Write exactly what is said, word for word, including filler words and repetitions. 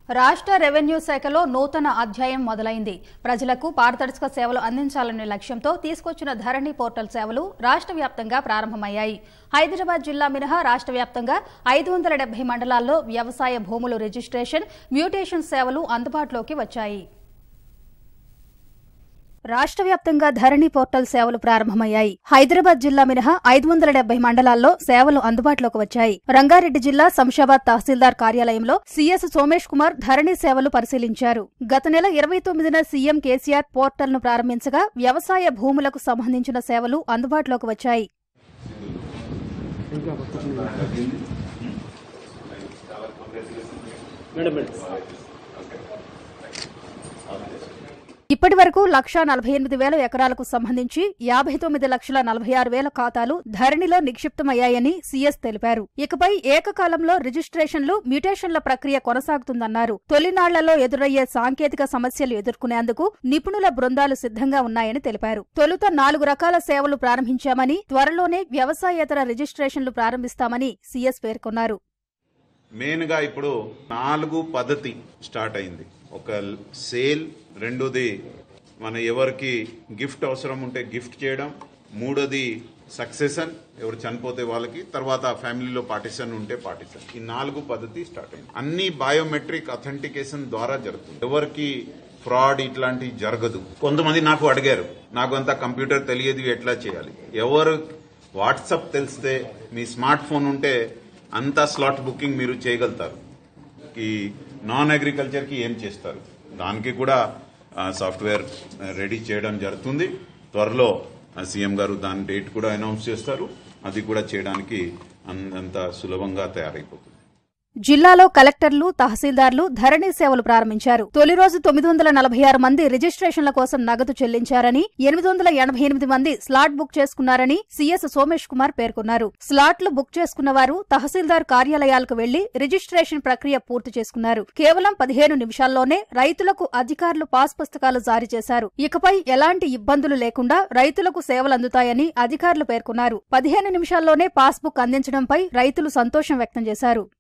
రాష్ట్ర రెవెన్యూ శాఖలో నూతన అధ్యాయం మొదలైంది. ప్రజలకు పారదర్శక సేవలు అందించాలనే లక్ష్యంతో తీసుకొచ్చిన ధరణి పోర్టల్ సేవలు రాష్ట్ర వ్యాప్తంగా ప్రారంభమయ్యాయి. హైదరాబాద్ జిల్లా మినహా రాష్ట్ర వ్యాప్తంగా ఐదు వందల డెబ్బై మండలాల్లో వ్యవసాయ భూములు రిజిస్ట్రేషన్, మ్యూటేషన్ సేవలు అందుబాటులోకి వచ్చాయి. రాష్ట్ర వ్యాప్తంగా ధరణి పోర్టల్ సేవలు ప్రారంభమయ్యాయి. హైదరాబాద్ జిల్లా మినహా ఐదు వందల డెబ్బై మండలాల్లో సేవలు అందుబాటులోకి వచ్చాయి. రంగారెడ్డి జిల్లా శంషాబాద్ తహసీల్దార్ కార్యాలయంలో సీఎస్ సోమేష్ కుమార్ ధరణి సేవలు పరిశీలించారు. గత నెల ఇరవై తొమ్మిదిన సీఎం కేసీఆర్ పోర్టల్ ను ప్రారంభించగా వ్యవసాయ భూములకు సంబంధించిన సేవలు అందుబాటులోకి వచ్చాయి. ఇప్పటి వరకు లక్షా నలభై ఎనిమిది వేల ఎకరాలకు సంబంధించి యాభై తొమ్మిది లక్షల నలభై ఆరు వేల ఖాతాలు ధరణిలో నిక్షిప్తమయ్యాయని సీఎస్ తెలిపారు. ఇకపై ఏకకాలంలో రిజిస్ట్రేషన్లు, మ్యూటేషన్ల ప్రక్రియ కొనసాగుతుందన్నారు. తొలినాళ్లలో ఎదురయ్యే సాంకేతిక సమస్యలు ఎదుర్కొనేందుకు నిపుణుల బృందాలు సిద్ధంగా ఉన్నాయని తెలిపారు. తొలుత నాలుగు రకాల సేవలు ప్రారంభించామని, త్వరలోనే వ్యవసాయేతర రిజిస్ట్రేషన్లు ప్రారంభిస్తామని సీఎస్ పేర్కొన్నారు. మెయిన్ గా ఇప్పుడు నాలుగు పద్ధతి స్టార్ట్ అయింది. ఒక సేల్, రెండోది మన ఎవరికి గిఫ్ట్ అవసరం ఉంటే గిఫ్ట్ చేయడం, మూడోది సక్సెషన్, ఎవరు చనిపోతే వాళ్ళకి, తర్వాత ఫ్యామిలీలో పార్టిషన్ ఉంటే పార్టిషన్. ఈ నాలుగు పద్ధతి స్టార్ట్ అయింది. అన్ని బయోమెట్రిక్ అథెంటికేషన్ ద్వారా జరుగుతుంది. ఎవరికి ఫ్రాడ్ ఇట్లాంటి జరగదు. కొంతమంది నాకు అడిగారు, నాకు అంతా కంప్యూటర్ తెలియదు, ఎట్లా చేయాలి. ఎవరు వాట్సాప్ తెలిస్తే, మీ స్మార్ట్ ఫోన్ ఉంటే అంతా స్లాట్ బుకింగ్ మీరు చేయగలుగుతారు. ఈ నాన్ అగ్రికల్చర్ కి ఏం చేస్తారు, దానికి కూడా సాఫ్ట్వేర్ రెడీ చేయడం జరుగుతుంది. త్వరలో సీఎం గారు దాని డేట్ కూడా అనౌన్స్ చేస్తారు. అది కూడా చేయడానికి అంత సులభంగా తయారైపోతుంది. జిల్లాలో కలెక్టర్లు, తహసీల్దార్లు ధరణి సేవలు ప్రారంభించారు. తొలి రోజు తొమ్మిది వందల నలభై ఆరు మంది రిజిస్ట్రేషన్ల కోసం నగదు చెల్లించారని, ఎనిమిది వందల ఎనభై ఎనిమిది మంది స్లాట్ బుక్ చేసుకున్నారని సీఎస్ సోమేష్ కుమార్ పేర్కొన్నారు. స్లాట్లు బుక్ చేసుకున్న వారు తహసీల్దార్ కార్యాలయాలకు వెళ్లి రిజిస్ట్రేషన్ ప్రక్రియ పూర్తి చేసుకున్నారు. కేవలం పదిహేను నిమిషాల్లోనే రైతులకు అధికారులు పాస్ పుస్తకాలు జారీ చేశారు. ఇకపై ఎలాంటి ఇబ్బందులు లేకుండా రైతులకు సేవలు అందుతాయని అధికారులు పేర్కొన్నారు. పదిహేను నిమిషాల్లోనే పాస్ బుక్ అందించడంపై రైతులు సంతోషం వ్యక్తం చేశారు.